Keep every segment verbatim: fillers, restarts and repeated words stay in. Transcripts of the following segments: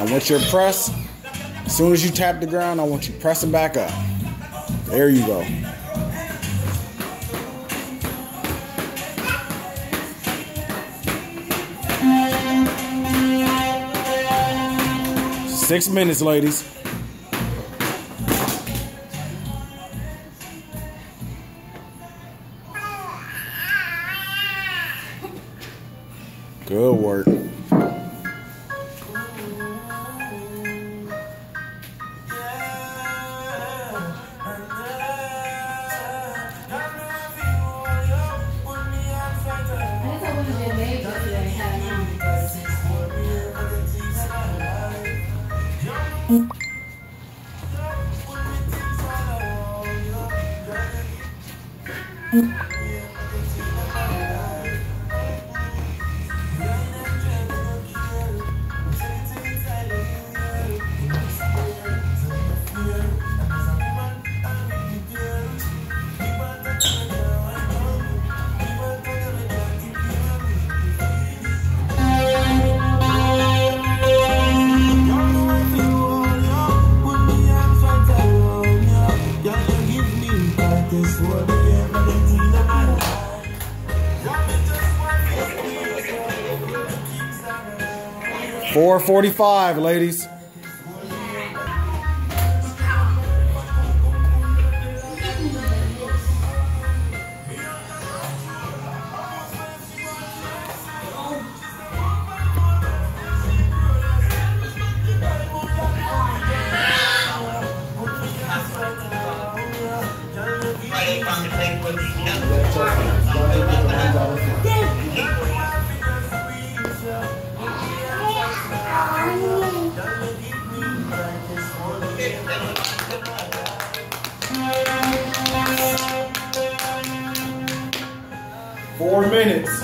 I want your press. As soon as you tap the ground, I want you pressing back up. There you go. Six minutes, ladies. Good work. four forty-five, ladies. Four minutes.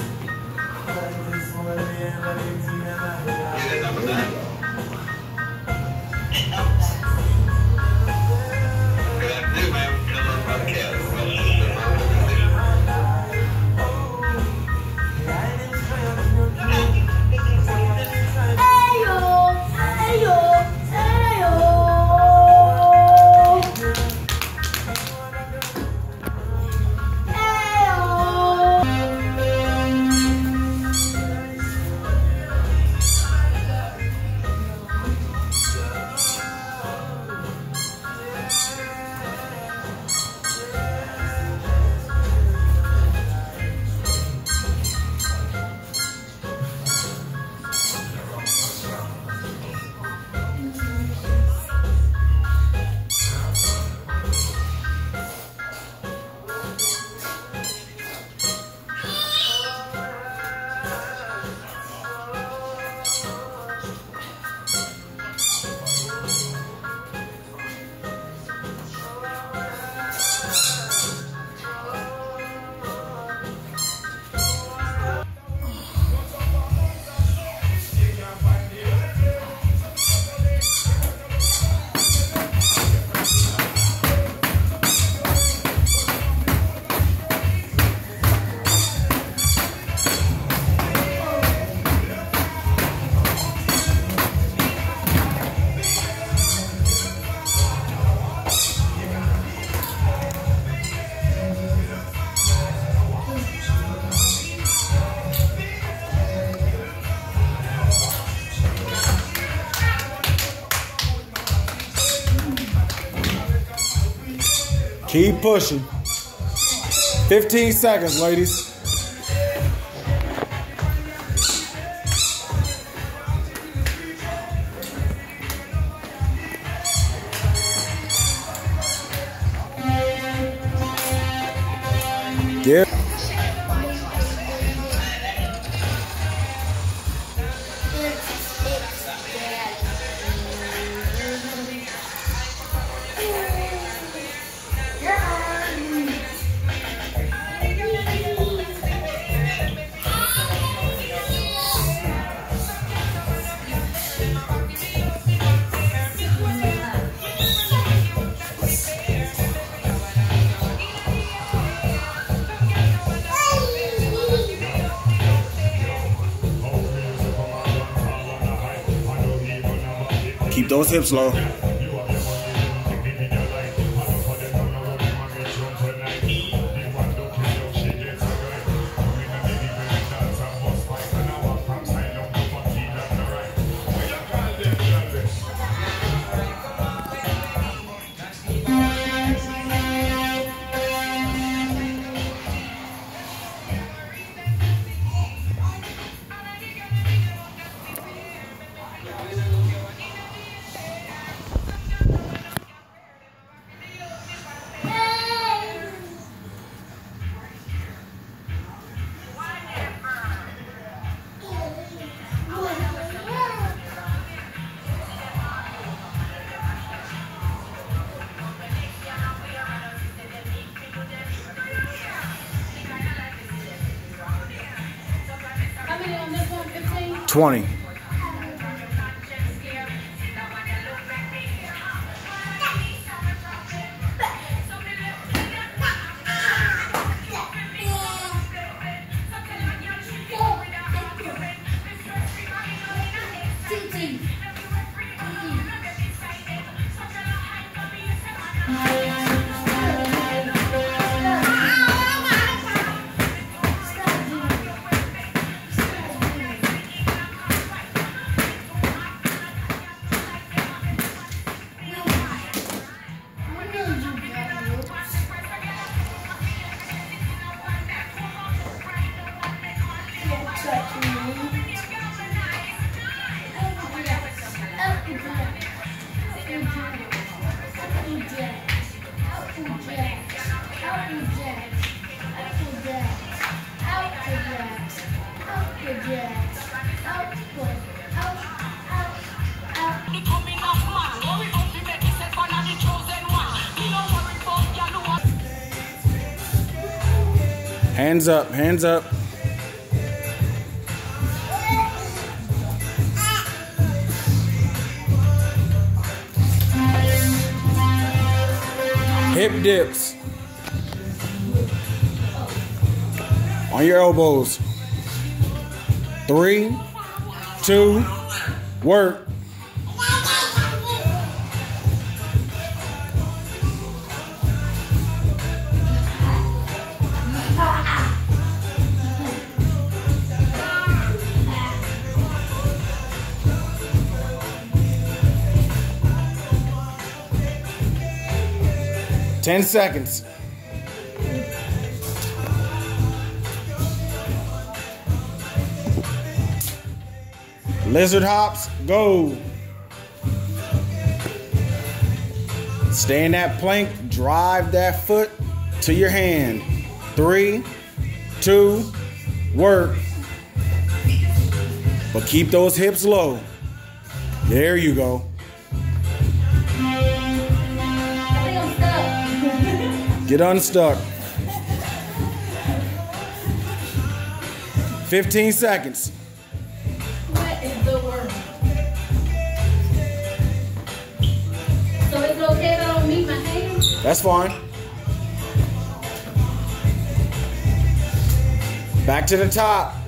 Keep pushing. fifteen seconds, ladies. Get. those hips low. twenty. Hands up, hands up. Hip dips. On your elbows. Three, two, work. Ten seconds. Lizard hops, go. Stay in that plank, drive that foot to your hand. Three, two, work. But keep those hips low. There you go. Get unstuck. Fifteen seconds. What is the word? So it's okay if I don't meet my hands? That's fine. Back to the top.